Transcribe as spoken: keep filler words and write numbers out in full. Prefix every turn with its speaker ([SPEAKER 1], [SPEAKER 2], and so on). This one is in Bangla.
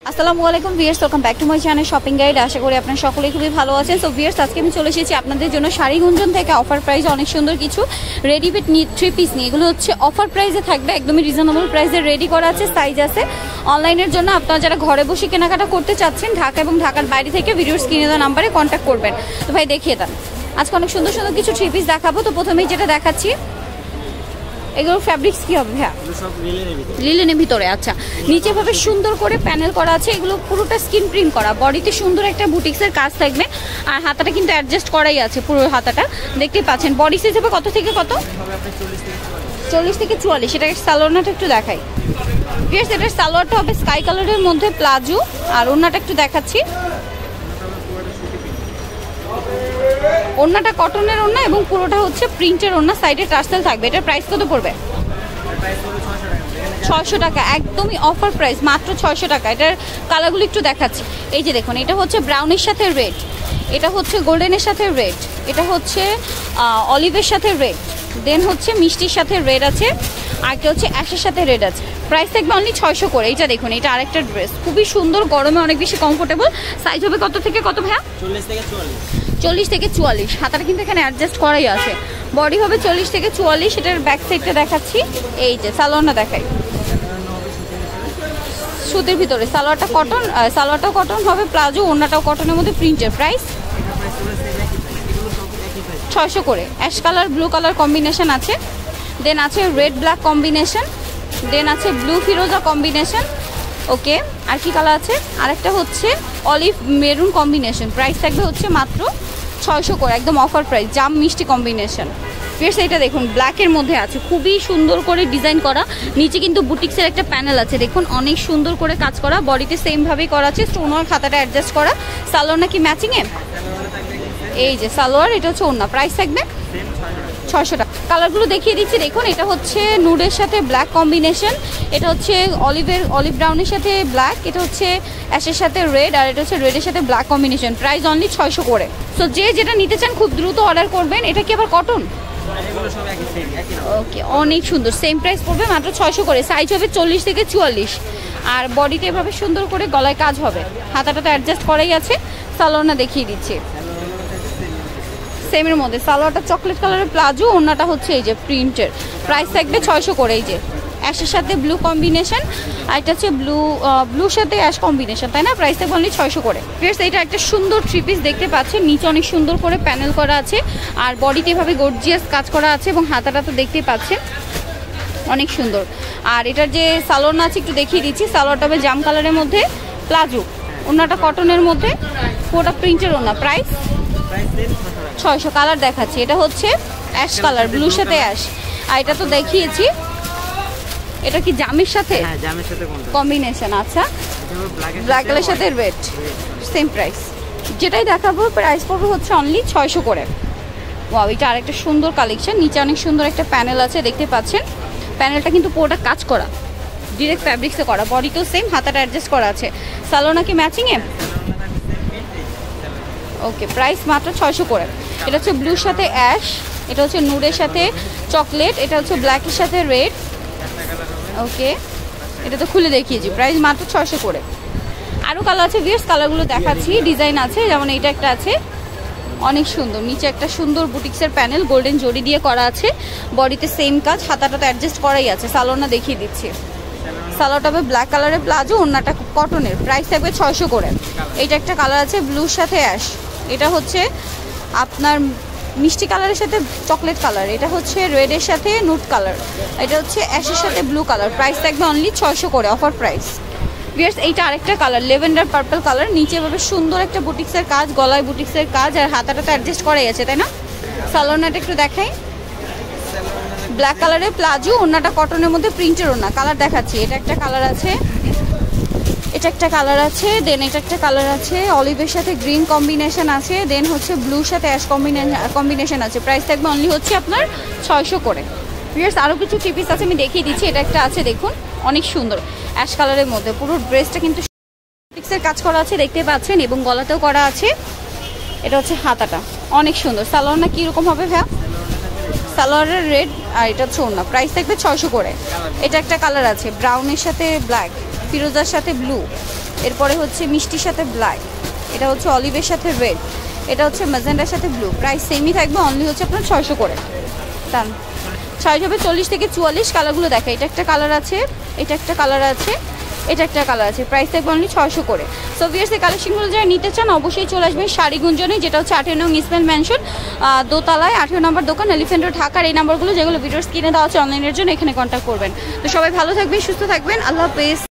[SPEAKER 1] আসসালামু আলাইকুম viewers, welcome back to my channel shopping guide. আশা করি আপনারা সকলেই খুবই ভালো আছেন। সো ভিউয়ার্স, আজকে আমি চলে এসেছি আপনাদের জন্য শাড়ি গুঞ্জন থেকে অফার প্রাইসে অনেক সুন্দর কিছু রেডিমেড থ্রি পিস নিয়ে। এগুলো হচ্ছে অফার প্রাইসে থাকবে, একদমই রিজনেবল প্রাইসে রেডি করা আছে, সাইজ আছে। অনলাইনের জন্য আপনারা যারা ঘরে বসে কেনাকাটা করতে চাচ্ছেন ঢাকা এবং ঢাকার বাইরে থেকে ভিডিওর স্ক্রিনে দেওয়া নাম্বারে কন্ট্যাক্ট করবেন। তো ভাই দেখিয়ে দেন, আজকে অনেক সুন্দর সুন্দর কিছু থ্রি পিস দেখাবো। তো প্রথমেই যেটা দেখাচ্ছি, এগুলোর ফ্যাব্রিক্স কি হবে? হ্যাঁ, লিলেনের ভিতরে। আচ্ছা, নিচে ভাবে সুন্দর করে প্যানেল করা আছে, এগুলো পুরোটা স্কিন প্রিন্ট করা, বডিতে সুন্দর একটা বুটিক্সের কাজ থাকবে। আর হাতাটা কিন্তু অ্যাডজাস্ট করাই আছে, পুরো হাতাটা দেখতেই পাচ্ছেন। বডি সাইজ হবে কত থেকে কত? চল্লিশ থেকে চুয়াল্লিশ। এটাকে সালোয়ারটা একটু দেখাই। ঠিক আছে, এটার সালোয়ারটা হবে স্কাই কালারের মধ্যে প্লাজো, আর ওড়নাটা একটু দেখাচ্ছি। ওড়নাটা কটনের ওড়না এবং পুরোটা হচ্ছে প্রিন্টের ওড়না, সাইডে টার্সেল থাকবে। এটার প্রাইস কত পড়বে? ছয়শো টাকা, একদমই অফার প্রাইস, মাত্র ছয়শো টাকা। এটার কালারগুলো একটু দেখাচ্ছি। এই যে দেখুন, এটা হচ্ছে ব্রাউনের সাথে রেড, এটা হচ্ছে গোল্ডেনের সাথে রেড, এটা হচ্ছে অলিভের সাথে রেড, দেন হচ্ছে মিষ্টির সাথে রেড আছে, আর একটা হচ্ছে অ্যাশের সাথে রেড আছে। প্রাইস থাকবে অনলি ছয়শো করে। এইটা দেখুন, এটা আরেকটা ড্রেস, খুবই সুন্দর, গরমে অনেক বেশি কমফোর্টেবল। সাইজ হবে কত থেকে কত ভাইয়া? চল্লিশ থেকে চুয়াল্লিশ। চল্লিশ থেকে চুয়াল্লিশ। হাতাটা কিন্তু এখানে অ্যাডজাস্ট করাই আছে। বডি হবে চল্লিশ থেকে চুয়াল্লিশ। এটার ব্যাক সাইডটা দেখাচ্ছি। এই যে সালোয়ারটা দেখাই, সুতির ভিতরে। সালোয়ারটা কটন, সালোয়ারটাও কটন হবে, প্লাজো ওড়নাটাও কটনের মধ্যে প্রিন্টের। প্রাইস ছয়শো করে। Ash colour blue colour combination আছে, দেন আছে রেড ব্ল্যাক কম্বিনেশন, দেন আছে ব্লু ফিরোজা কম্বিনেশন। ওকে, আর কি কালার আছে? আরেকটা হচ্ছে অলিভ মেরুন কম্বিনেশন। প্রাইস থাকবে হচ্ছে মাত্র ছয়শো করে, একদম অফার প্রাইস, জাম মিষ্টি কম্বিনেশন। ফিরস এইটা দেখুন, ব্ল্যাকের মধ্যে আছে, খুবই সুন্দর করে ডিজাইন করা। নিচে কিন্তু বুটিক্সের একটা প্যানেল আছে, দেখুন অনেক সুন্দর করে কাজ করা, বডিতে সেমভাবেই করা আছে, স্টোনার খাতাটা অ্যাডজাস্ট করা। সালোয়ার নাকি ম্যাচিংয়ে? এই যে সালোয়ার, এটা হচ্ছে ওড়না। প্রাইস থাকবে ছয়শো টাকা। কালারগুলো দেখিয়ে দিচ্ছি, দেখুন এটা হচ্ছে নুডের সাথে ব্ল্যাক কম্বিনেশন, এটা হচ্ছে অলিভের অলিভ ব্রাউনের সাথে ব্ল্যাক, এটা হচ্ছে অ্যাশের সাথে রেড, আর এটা হচ্ছে রেডের সাথে ব্ল্যাক কম্বিনেশন। প্রাইস অনলি ছয়শো করে। সো যে যেটা নিতে চান খুব দ্রুত অর্ডার করবেন। এটা কি আবার কটন? ওকে, অনেক সুন্দর, সেম প্রাইস পড়বে মাত্র ছয়শো করে। সাইজ হবে চল্লিশ থেকে চুয়াল্লিশ, আর বডিতে এভাবে সুন্দর করে গলায় কাজ হবে, হাতাটা তো অ্যাডজাস্ট করাই আছে। সালোয়ারটা দেখিয়ে দিচ্ছি, সেমের মধ্যে। সালোয়ারটা চকলেট কালারের প্লাজো, ওড়নাটা হচ্ছে এই যে প্রিন্টের। প্রাইস থাকবে ছয়শো করে। এই যে অ্যাশের সাথে ব্লু কম্বিনেশন, আর এটা হচ্ছে ব্লু ব্লুর সাথে অ্যাশ কম্বিনেশন, তাই না? প্রাইস থাকবে অনলি ছয়শো করে। ফ্রেন্ডস, এটা একটা সুন্দর থ্রি পিস দেখতে পাচ্ছেন, নিচে অনেক সুন্দর করে প্যানেল করা আছে, আর বডিতে এভাবে গর্জিয়াস কাজ করা আছে, এবং হাতাটা তো দেখতেই পাচ্ছেন অনেক সুন্দর। আর এটার যে সালোয়ার আছে একটু দেখিয়ে দিচ্ছি। সালোয়ারটা হবে জাম কালারের মধ্যে প্লাজো, ওড়নাটা কটনের মধ্যে, পুরোটা প্রিন্টের ওড়না। প্রাইস ছয়শো। কালার দেখাচ্ছি, এটা হচ্ছে অ্যাশ কালার, ব্লুর সাথে অ্যাশ, আর এটা তো দেখিয়েছি। এটা কি জামের সাথে কম্বিনেশন? আচ্ছা, ব্ল্যাক কালারের সাথে রেড, সেম প্রাইস। যেটাই দেখাবো প্রাইস পড়বে হচ্ছে অনলি ছয়শো করে। ওয়াও, এটা আরেকটা সুন্দর কালেকশন, নিচে অনেক সুন্দর একটা প্যানেল আছে, দেখতে পাচ্ছেন। প্যানেলটা কিন্তু পুরোটা কাজ করা, ডিরেক্ট ফ্যাব্রিক্সে করা, বডিতেও সেম, হাতাটা অ্যাডজাস্ট করা আছে। সালোয়ার নাকি ম্যাচিংয়ে? ওকে, প্রাইস মাত্র ছয়শো করে। এটা হচ্ছে ব্লুর সাথে অ্যাশ, এটা হচ্ছে নুডের সাথে চকলেট, এটা হচ্ছে ব্ল্যাকের সাথে রেড। ওকে, এটা তো খুলে দেখিয়েছি। প্রাইস মাত্র ছয়শো করে। আরও কালার আছে, ভিউয়ার্স কালারগুলো দেখাচ্ছি। ডিজাইন আছে, যেমন এইটা একটা আছে, অনেক সুন্দর। নিচে একটা সুন্দর বুটিক্সের প্যানেল, গোল্ডেন জড়ি দিয়ে করা আছে, বডিতে সেম কাজ, হাতাটা তো অ্যাডজাস্ট করাই আছে। সালোয়ারটা দেখিয়ে দিচ্ছি। সালোয়ারটা হবে ব্ল্যাক কালারের প্লাজো, ওড়নাটা কটনের। প্রাইস থাকবে ছয়শো করে। এইটা একটা কালার আছে ব্লুর সাথে অ্যাশ, এটা হচ্ছে আপনার মিষ্টি কালারের সাথে চকলেট কালার, এটা হচ্ছে রেডের সাথে নুট কালার, এটা হচ্ছে অ্যাশের সাথে ব্লু কালার। প্রাইস থাকবে অনলি ছয়শো করে, অফার প্রাইস। ভিউয়ার্স, এইটা আরেকটা কালার, লেভেন্ডার পার্পল কালার, নিচে ভাবে সুন্দর একটা বুটিক্সের কাজ, গলায় বুটিক্সের কাজ, আর হাতাটা তো অ্যাডজাস্ট করাই আছে, তাই না? সালোয়ারটা একটু দেখাই, ব্ল্যাক কালারের প্লাজো, ওড়নাটা কটনের মধ্যে প্রিন্টের ওড়না। কালার দেখাচ্ছি, এটা একটা কালার আছে, এটা একটা কালার আছে, দেন এটা একটা কালার আছে, অলিভের সাথে গ্রিন কম্বিনেশন আছে, দেন হচ্ছে ব্লুর সাথে অ্যাশ কম্বিনেশন আছে। প্রাইস থাকবে অনলি হচ্ছে আপনার ছয়শো করে। ভিউয়ার্স, আরও কিছু থ্রি পিস আছে, আমি দেখিয়ে দিচ্ছি। এটা একটা আছে, দেখুন অনেক সুন্দর, অ্যাশ কালারের মধ্যে, পুরো ড্রেসটা কিন্তু বুটিক্সের কাজ করা আছে, দেখতে পাচ্ছেন, এবং গলাতেও করা আছে। এটা হচ্ছে হাতাটা, অনেক সুন্দর। সালোয়ার না কীরকম হবে ভাইয়া? সালোয়ারের রেড, আর এটা হচ্ছে ওড়না। প্রাইস থাকবে ছয়শো করে। এটা একটা কালার আছে, ব্রাউনের সাথে ব্ল্যাক, ফিরোজার সাথে ব্লু, এরপরে হচ্ছে মিষ্টির সাথে ব্ল্যাক, এটা হচ্ছে অলিভের সাথে রেড, এটা হচ্ছে ম্যাজেন্ডার সাথে ব্লু। প্রাইস সেমই থাকবে, অনলি হচ্ছে আপনার ছয়শো করে। টান সাইজ হবে চল্লিশ থেকে চুয়াল্লিশ। কালারগুলো দেখে, এটা একটা কালার আছে, এটা একটা কালার আছে, এটা একটা কালার আছে। প্রাইস থাকবে অনলি ছয়শো করে। সো ভিউয়ার্স, এই কালেকশনগুলো যারা নিতে চান অবশ্যই চলে আসবেন শাড়ি গুঞ্জনে, যেটা হচ্ছে আঠেরো নং ইসমাইল ম্যানশন দোতলায়, আঠেরো নম্বর দোকান, এলিফ্যান্ট রোড, ঢাকার। এই নাম্বারগুলো যেগুলো ভিডিওস কিনে দেওয়া হচ্ছে অনলাইনের জন্য, এখানে কন্ট্যাক্ট করবেন। তো সবাই ভালো থাকবেন, সুস্থ থাকবেন, আল্লাহ হাফেজ।